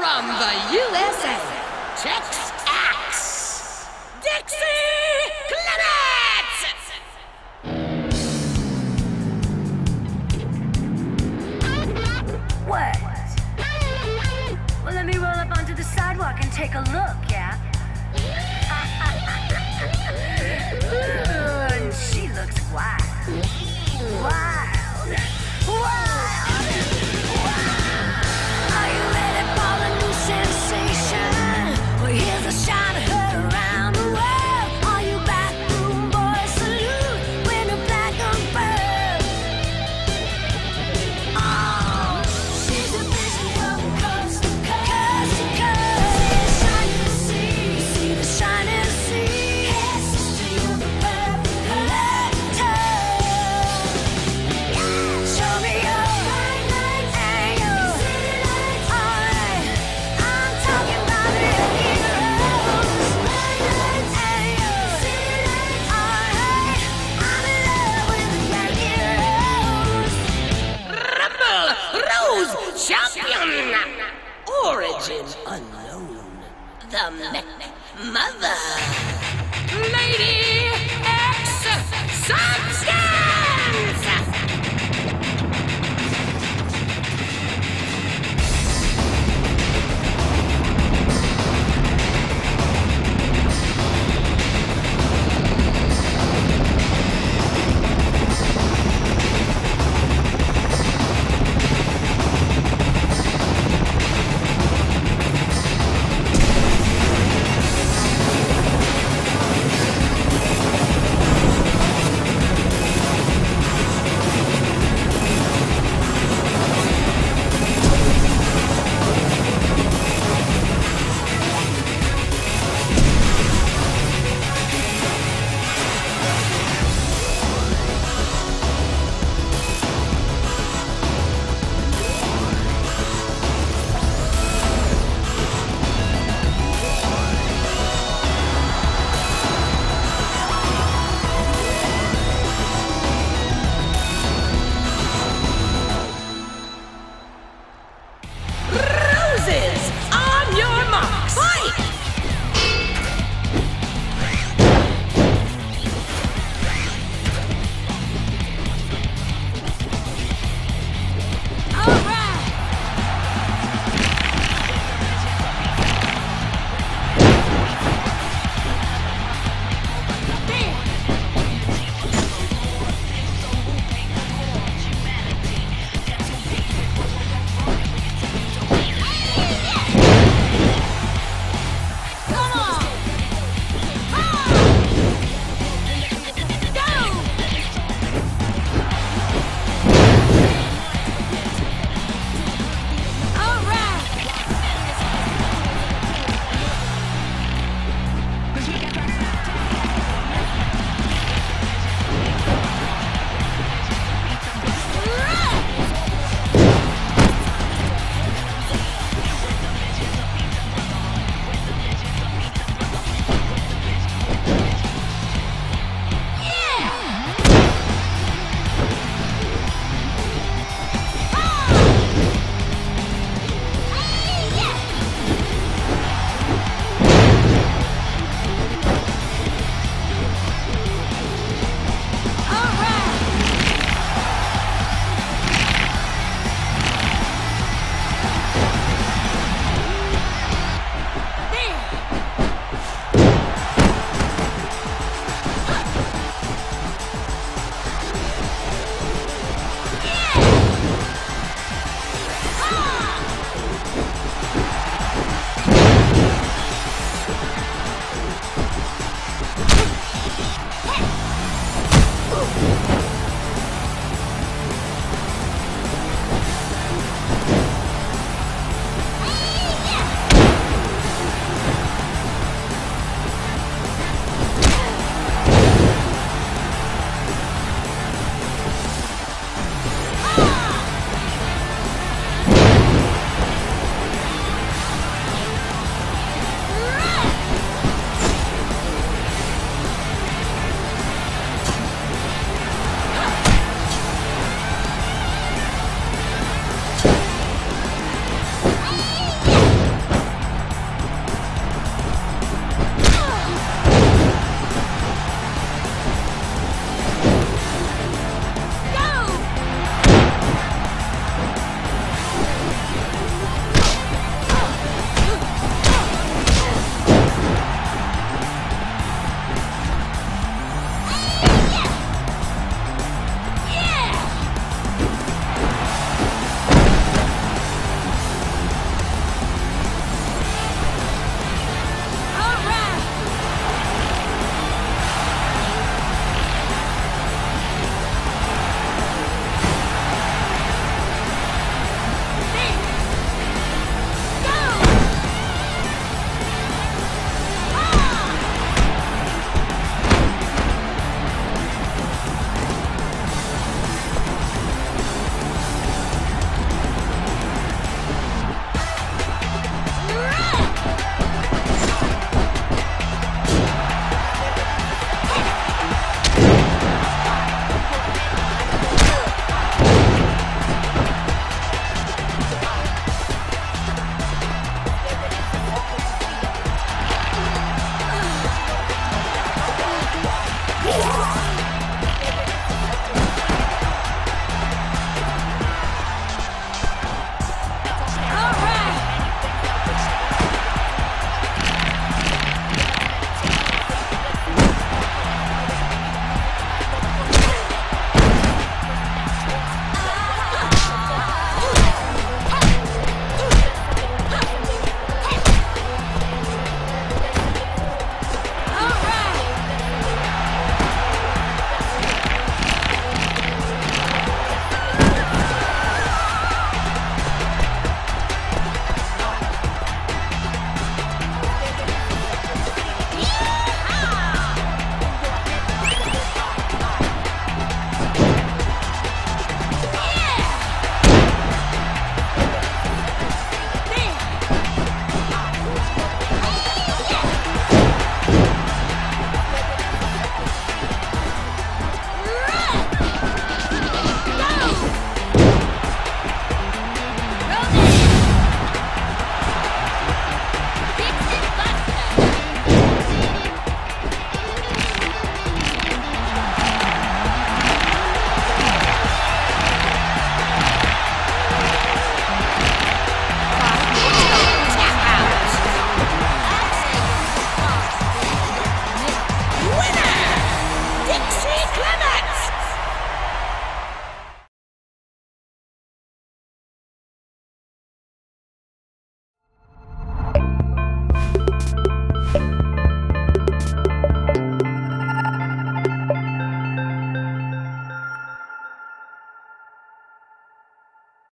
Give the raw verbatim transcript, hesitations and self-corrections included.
From the U S A, Tex-Ax, Dixie Clemets! What? Well, let me roll up onto the sidewalk and take a look, yeah? Ooh, and she looks wild. Wild. Wild. Are you ready for the new sensation? Well, here's a shot of her around the world. All you bathroom boys salute when the black and bird. Oh, she's a vision from coast to coast to coast. See the shining sea, see the shining sea. Hey, sister, you're the perfect collector. Show me your bright lights and your city lights. Alright, I'm talking about your heroes. Bright lights and your city lights. Alright, I'm in love with the Yankee Rose. Rumble Rose Champion! Origin unknown. The Mech Mother. Lady X Sunstone!